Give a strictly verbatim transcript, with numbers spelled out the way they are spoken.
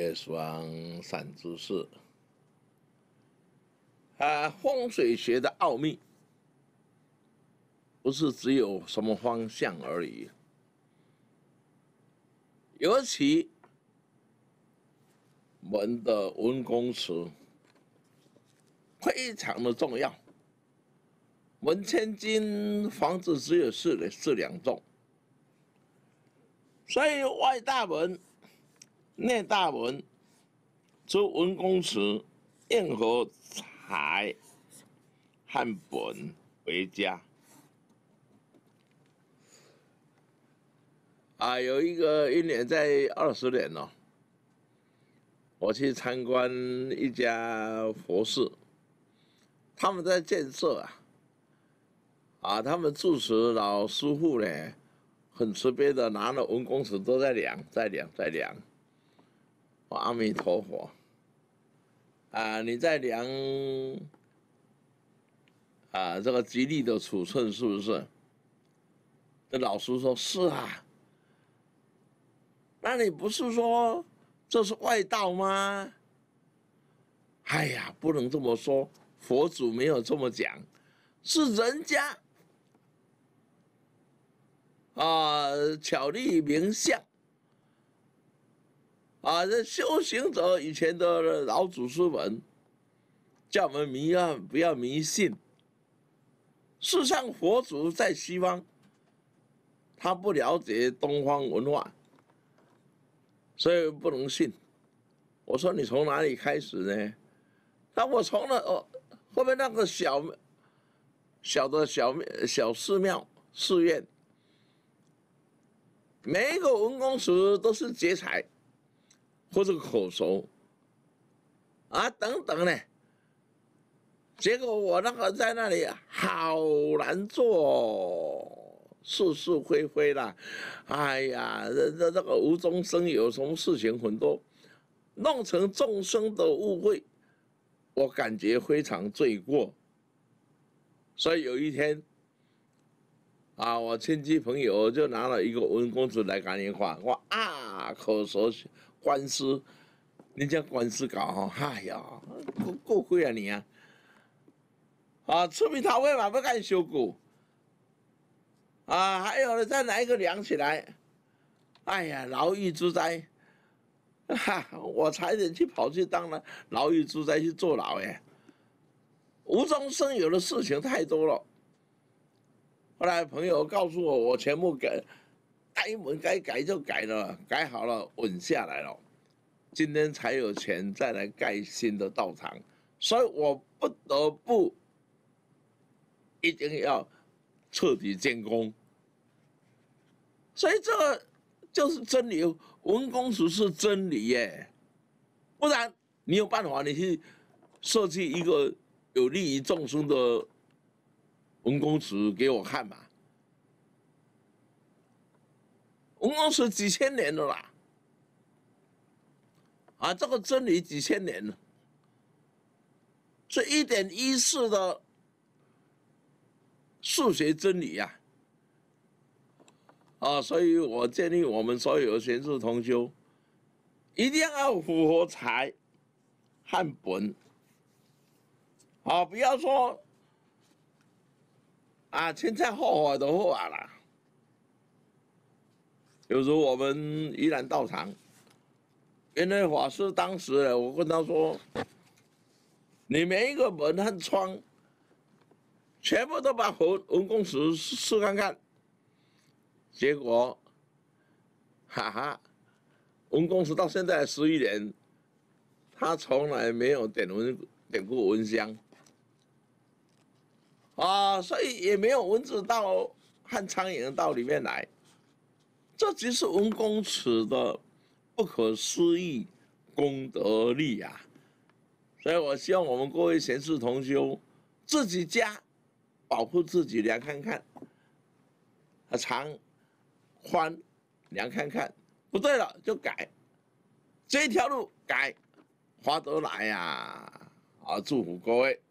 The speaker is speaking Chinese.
位十方善知识啊，风水学的奥秘不是只有什么方向而已，尤其门的文公祠非常的重要。门千金，房子只有四四两重，所以外大门、内大门之文公祠，应和财和本为佳。啊，有一个一年在二十年了，我去参观一家佛寺，他们在建设啊，啊，他们住持老师傅呢，很慈悲的拿了文公尺都在量，在量，在量。哦，阿弥陀佛，啊，你在量啊，这个吉利的尺寸是不是？这老师说是啊。那你不是说这是外道吗？哎呀，不能这么说，佛祖没有这么讲，是人家啊巧立名相啊，这修行者以前的老祖师们叫我们迷啊不要迷信。事实上，佛祖在西方，他不了解东方文化。所以不能信。我说你从哪里开始呢？那我从了哦，后面那个小小的小小寺庙寺院，每一个文公祠都是劫财或者口熟啊等等呢。结果我那个在那里好难做。是是非非啦，哎呀，这这这个无中生有，什么事情很多，弄成众生的误会，我感觉非常罪过。所以有一天，啊，我亲戚朋友就拿了一个文公尺来给你画，我啊，口舌官司，人家官司搞哈，哎呀，够够贵啊你啊！啊，出面头尾嘛要干修股。啊，还有呢，再拿一个量起来，哎呀，牢狱之灾，哈，我差点去跑去当了牢狱之灾去坐牢哎，无中生有的事情太多了。后来朋友告诉我，我全部改，该门该改就改了，改好了，稳下来了，今天才有钱再来盖新的道场，所以我不得不一定要彻底建功。所以这个就是真理，文公祠是真理耶，不然你有办法你去设计一个有利于众生的文公祠给我看嘛？文公祠几千年了啦，啊，这个真理几千年了，是一点一四的数学真理呀、啊。啊，所以我建议我们所有的贤士同修，一定要符合财和本。啊，不要说啊，前菜后悔的话啦。有时候我们宜兰道场，原来法师当时呢，我跟他说，你每一个门和窗，全部都把文文公祠试看看。结果，哈哈，文公祠到现在十一年，他从来没有点文点过蚊香，啊，所以也没有蚊子到和苍蝇到里面来。这就是文公祠的不可思议功德力啊！所以我希望我们各位贤士同修，自己家保护自己，量看看，啊长。宽量看看，不对了就改，这一条路改，划得来呀！啊，祝福各位。